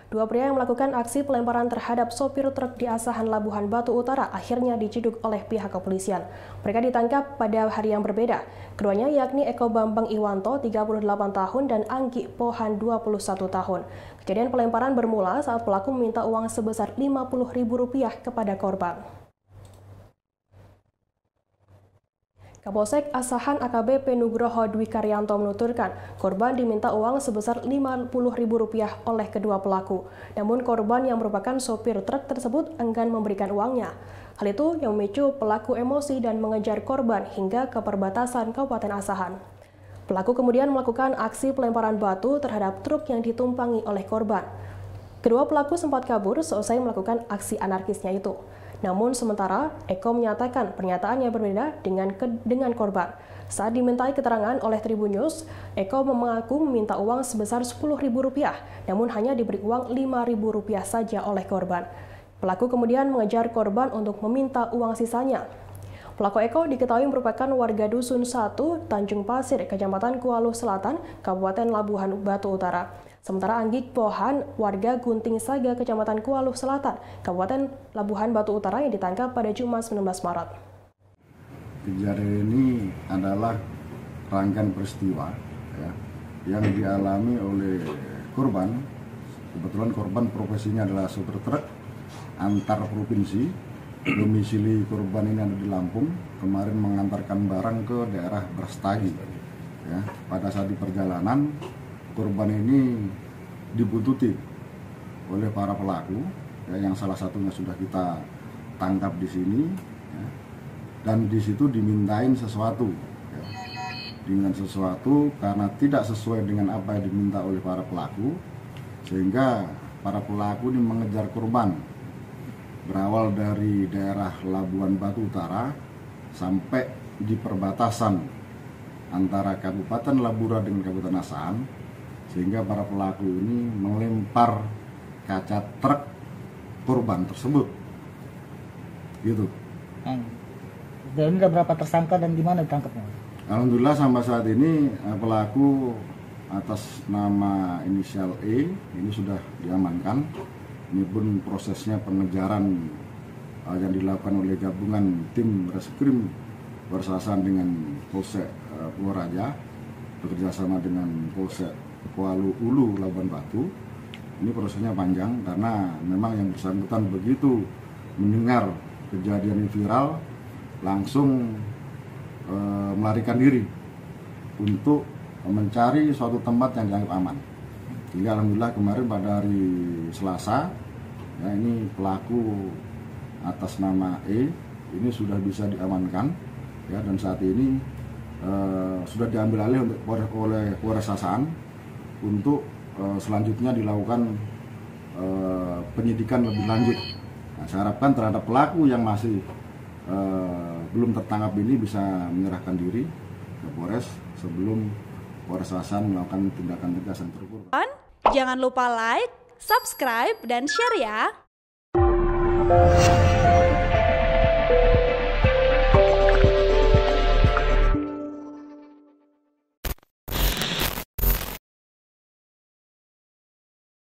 Dua pria yang melakukan aksi pelemparan terhadap sopir truk di Asahan Labuhan Batu Utara akhirnya diciduk oleh pihak kepolisian. Mereka ditangkap pada hari yang berbeda. Keduanya yakni Eko Bambang Iwanto, 38 tahun, dan Anggi Pohan, 21 tahun. Kejadian pelemparan bermula saat pelaku meminta uang sebesar Rp50.000 kepada korban. Kapolsek Asahan AKBP Nugroho Dwi Karyanto menuturkan, korban diminta uang sebesar Rp50.000 oleh kedua pelaku. Namun korban yang merupakan sopir truk tersebut enggan memberikan uangnya. Hal itu yang memicu pelaku emosi dan mengejar korban hingga ke perbatasan Kabupaten Asahan. Pelaku kemudian melakukan aksi pelemparan batu terhadap truk yang ditumpangi oleh korban. Kedua pelaku sempat kabur seusai melakukan aksi anarkisnya itu. Namun sementara, Eko menyatakan pernyataannya berbeda dengan korban. Saat dimintai keterangan oleh Tribun News, Eko mengaku meminta uang sebesar Rp10.000, namun hanya diberi uang Rp5.000 saja oleh korban. Pelaku kemudian mengejar korban untuk meminta uang sisanya. Pelaku Eko diketahui merupakan warga Dusun 1, Tanjung Pasir, Kecamatan Kualuh Selatan, Kabupaten Labuhan Batu Utara. Sementara Anggi Pohan, warga Gunting Saga, Kecamatan Kualuh Selatan, Kabupaten Labuhan Batu Utara yang ditangkap pada Jumat 19 Maret. Kejadian ini adalah rangkaian peristiwa yang dialami oleh korban. Kebetulan korban profesinya adalah sopir truk antar provinsi. Domisili korban ini ada di Lampung. Kemarin mengantarkan barang ke daerah Brastagi. Pada saat di perjalanan, korban ini dibuntuti oleh para pelaku, yang salah satunya sudah kita tangkap di sini, dan di situ dimintain sesuatu, dengan sesuatu karena tidak sesuai dengan apa yang diminta oleh para pelaku, sehingga para pelaku ini mengejar korban, berawal dari daerah Labuhan Batu Utara sampai di perbatasan antara Kabupaten Labura dengan Kabupaten Asahan. Sehingga para pelaku ini melempar kaca truk korban tersebut, gitu. Dan ada berapa tersangka dan di mana ditangkapnya? Alhamdulillah sampai saat ini pelaku atas nama inisial E ini sudah diamankan. Ini pun prosesnya pengejaran yang dilakukan oleh gabungan tim reskrim bersama dengan Polsek Purworejo bekerjasama dengan Polsek Kuala Ulu Labuhan Batu. Ini prosesnya panjang karena memang yang bersangkutan begitu mendengar kejadian ini viral langsung melarikan diri untuk mencari suatu tempat yang dianggap aman. Jadi alhamdulillah kemarin pada hari Selasa, ini pelaku atas nama E ini sudah bisa diamankan, dan saat ini sudah diambil alih oleh Polres Asahan untuk selanjutnya dilakukan penyidikan lebih lanjut. Saya harapkan terhadap pelaku yang masih belum tertangkap ini bisa menyerahkan diri ke Polres sebelum Polres Asahan melakukan tindakan tegas yang terukur. Jangan lupa like, subscribe, dan share ya.